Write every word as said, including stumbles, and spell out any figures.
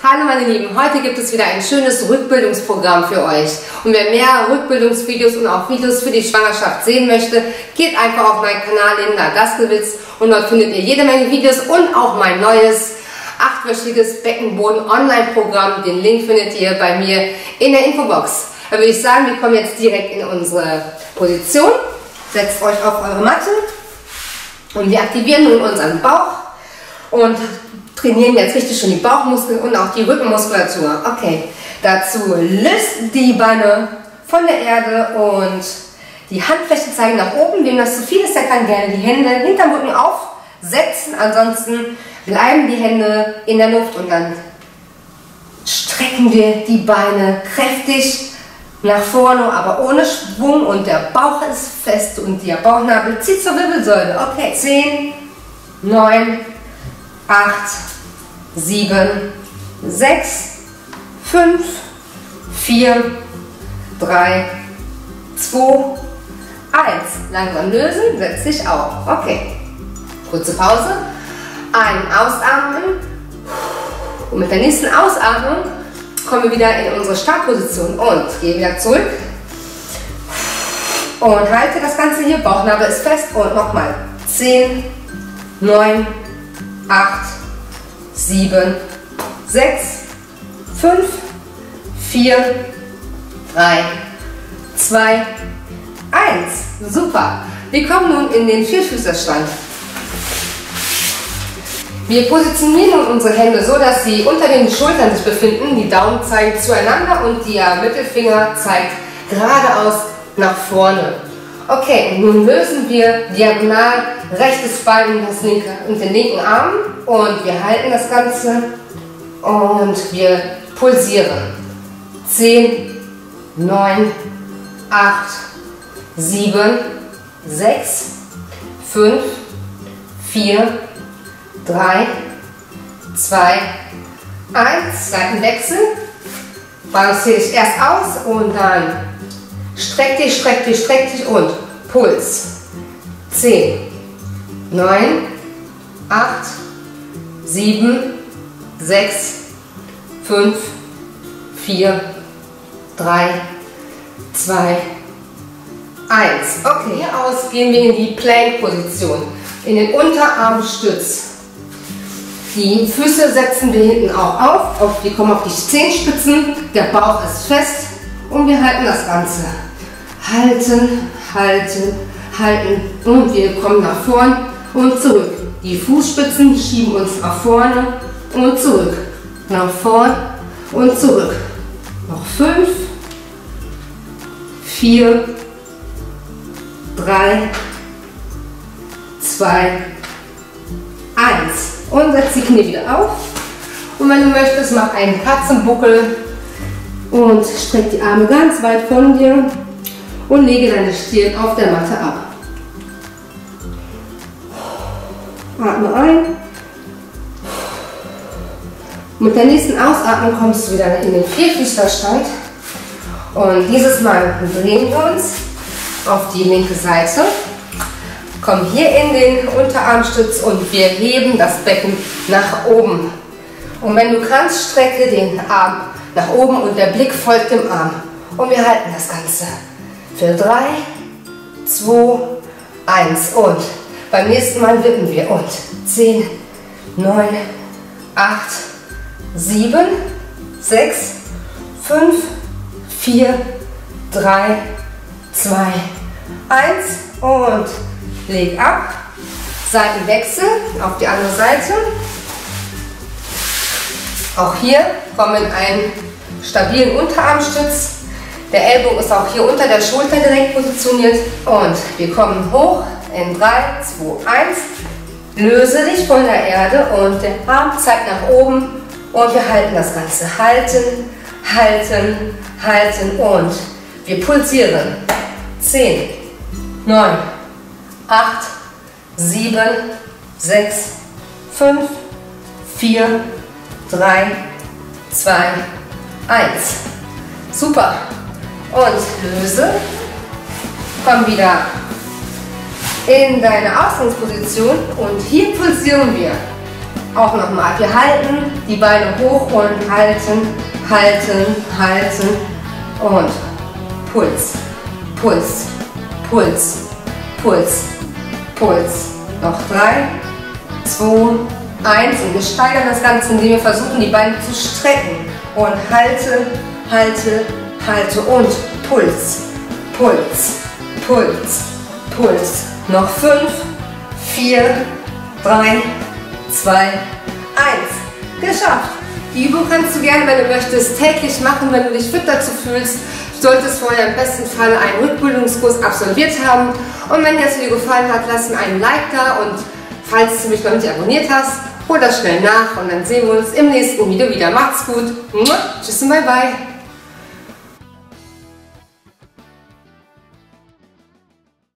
Hallo meine Lieben, heute gibt es wieder ein schönes Rückbildungsprogramm für euch. Und wer mehr Rückbildungsvideos und auch Videos für die Schwangerschaft sehen möchte, geht einfach auf meinen Kanal Linda Gaskewitz und dort findet ihr jede Menge Videos und auch mein neues achtwöchiges Beckenboden-Online-Programm. Den Link findet ihr bei mir in der Infobox. Da würde ich sagen, wir kommen jetzt direkt in unsere Position. Setzt euch auf eure Matte und wir aktivieren nun unseren Bauch und trainieren jetzt richtig schon die Bauchmuskeln und auch die Rückenmuskulatur. Okay, dazu löst die Beine von der Erde und die Handflächen zeigen nach oben. Wem das zu viel ist, der kann gerne die Hände hinterm Rücken aufsetzen. Ansonsten bleiben die Hände in der Luft und dann strecken wir die Beine kräftig nach vorne, aber ohne Schwung und der Bauch ist fest und der Bauchnabel zieht zur Wirbelsäule. Okay, zehn, neun, acht, sieben, sechs, fünf, vier, drei, zwei, eins. Langsam lösen, setz dich auf. Okay, kurze Pause. Ein- Ausatmen. Und mit der nächsten Ausatmung kommen wir wieder in unsere Startposition und gehen wieder zurück. Und halte das Ganze hier. Bauchnabel ist fest und nochmal. zehn, neun, acht, sieben, sechs, fünf, vier, drei, zwei, eins. Super. Wir kommen nun in den Vierfüßlerstand. Wir positionieren nun unsere Hände so, dass sie unter den Schultern sich befinden. Die Daumen zeigen zueinander und der Mittelfinger zeigt geradeaus nach vorne. Okay, und nun lösen wir diagonal rechtes Bein und, das linke, und den linken Arm und wir halten das Ganze und wir pulsieren. zehn, neun, acht, sieben, sechs, fünf, vier, drei, zwei, eins. Seitenwechsel. Balanciere dich erst aus und dann streck dich, streck dich, streck dich und Puls. zehn, neun, acht, sieben, sechs, fünf, vier, drei, zwei, eins. Okay, hier aus gehen wir in die Plank-Position, in den Unterarmstütz. Die Füße setzen wir hinten auch auf, auf wir kommen auf die Zehenspitzen, der Bauch ist fest und wir halten das Ganze. Halten, halten, halten und wir kommen nach vorn und zurück. Die Fußspitzen schieben uns nach vorne und zurück. Nach vorn und zurück. Noch fünf, vier, drei, zwei, eins. Und setz die Knie wieder auf. Und wenn du möchtest, mach einen Katzenbuckel und streck die Arme ganz weit von dir und lege deine Stirn auf der Matte ab. Atme ein. Mit der nächsten Ausatmung kommst du wieder in den Vierfüßlerstand. Und dieses Mal drehen wir uns auf die linke Seite. Kommen hier in den Unterarmstütz und wir heben das Becken nach oben. Und wenn du kannst, strecke den Arm nach oben und der Blick folgt dem Arm. Und wir halten das Ganze für drei, zwei, eins und beim nächsten Mal wippen wir und zehn, neun, acht, sieben, sechs, fünf, vier, drei, zwei, eins und leg ab. Seitenwechsel auf die andere Seite. Auch hier kommen wir in einen stabilen Unterarmstütz. Der Ellbogen ist auch hier unter der Schulter direkt positioniert. Und wir kommen hoch in drei, zwei, eins. Löse dich von der Erde und der Arm zeigt nach oben. Und wir halten das Ganze. Halten, halten, halten und wir pulsieren. zehn, neun, acht, sieben, sechs, fünf, vier, drei, zwei, eins. Super. Und löse. Komm wieder in deine Ausgangsposition und hier pulsieren wir. Auch nochmal. Wir halten die Beine hoch und halten, halten, halten und Puls, Puls, Puls, Puls, Puls. Noch drei, zwei, eins und wir steigern das Ganze, indem wir versuchen, die Beine zu strecken. Und halte, halte, halte und Puls, Puls, Puls, Puls. Noch fünf, vier, drei, zwei, eins. Geschafft. Die Übung kannst du gerne, wenn du möchtest, täglich machen, wenn du dich fit dazu fühlst. Du solltest vorher im besten Fall einen Rückbildungskurs absolviert haben. Und wenn dir das Video gefallen hat, lass mir einen Like da und falls du mich noch nicht abonniert hast, hol das schnell nach und dann sehen wir uns im nächsten Video wieder. Macht's gut. Tschüss und bye bye.